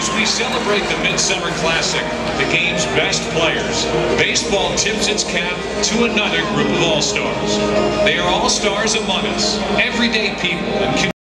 As we celebrate the Midsummer Classic, the game's best players, baseball tips its cap to another group of all-stars. They are all-stars among us, everyday people, and